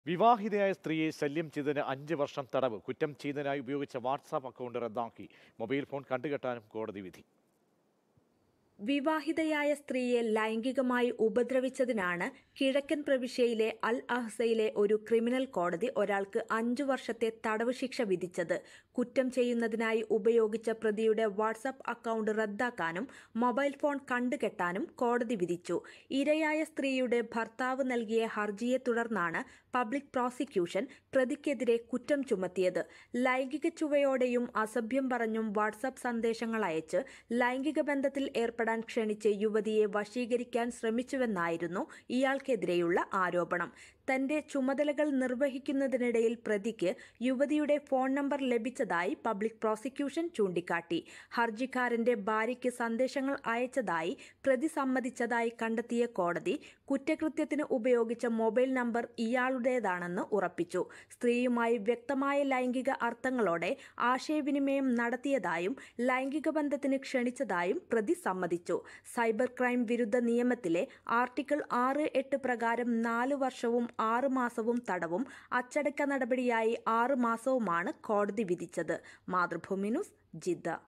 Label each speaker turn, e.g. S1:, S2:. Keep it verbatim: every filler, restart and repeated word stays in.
S1: വിവാഹിതയായ സ്ത്രീയെ ശല്യം ചെയ്തതിന് അഞ്ച് വർഷം തടവ്. കുറ്റം ചെയ്തതിനായി ഉപയോഗിച്ച വാട്സാപ്പ് അക്കൗണ്ട് റദ്ദാക്കി. മൊബൈൽ ഫോൺ കണ്ടുകെട്ടാനും കോടതി വിധി.
S2: വിവാഹിതയായ സ്ത്രീയെ ലൈംഗികമായി ഉപദ്രവിച്ചതിനാണ് കിഴക്കൻ പ്രവിശ്യയിലെ അൽ അഹ്സയിലെ ഒരു ക്രിമിനൽ കോടതി ഒരാൾക്ക് അഞ്ചു വർഷത്തെ തടവ് ശിക്ഷ വിധിച്ചത്. കുറ്റം ചെയ്യുന്നതിനായി ഉപയോഗിച്ച പ്രതിയുടെ വാട്സാപ്പ് അക്കൗണ്ട് റദ്ദാക്കാനും മൊബൈൽ ഫോൺ കണ്ടുകെട്ടാനും കോടതി വിധിച്ചു. ഇരയായ സ്ത്രീയുടെ ഭർത്താവ് നൽകിയ ഹർജിയെ തുടർന്നാണ് പബ്ലിക് പ്രോസിക്യൂഷൻ പ്രതിക്കെതിരെ കുറ്റം ചുമത്തിയത്. ലൈംഗിക ചുവയോടെയും അസഭ്യം പറഞ്ഞും വാട്സാപ്പ് സന്ദേശങ്ങൾ അയച്ച് ലൈംഗിക ബന്ധത്തിൽ ഏർപ്പെടാൻ ക്ഷണിച്ച് യുവതിയെ വശീകരിക്കാൻ ശ്രമിച്ചുവെന്നായിരുന്നു ഇയാൾക്കെതിരെയുള്ള ആരോപണം. തന്റെ ചുമതലകൾ നിർവഹിക്കുന്നതിനിടയിൽ പ്രതിക്ക് യുവതിയുടെ ഫോൺ നമ്പർ ലഭിച്ചതായി പബ്ലിക് പ്രോസിക്യൂഷൻ ചൂണ്ടിക്കാട്ടി. ഹർജിക്കാരന്റെ ഭാര്യയ്ക്ക് സന്ദേശങ്ങൾ അയച്ചതായി പ്രതി സമ്മതിച്ചതായി കണ്ടെത്തിയ കോടതി കുറ്റകൃത്യത്തിന് ഉപയോഗിച്ച മൊബൈൽ നമ്പർ ഇയാളുടേതാണെന്ന് ഉറപ്പിച്ചു. സ്ത്രീയുമായി വ്യക്തമായ ലൈംഗിക അർത്ഥങ്ങളോടെ ആശയവിനിമയം നടത്തിയതായും ലൈംഗിക ബന്ധത്തിന് ക്ഷണിച്ചതായും പ്രതി സമ്മതിച്ചു. സൈബർ ക്രൈം വിരുദ്ധ നിയമത്തിലെ ആർട്ടിക്കിൾ ആറ് എട്ട് പ്രകാരം നാലു വർഷവും ആറ് മാസവും തടവും അച്ചടക്ക നടപടിയായി ആറ് മാസവുമാണ് കോടതി വിധിച്ചത്. Mathrubhumi news, Jeddah.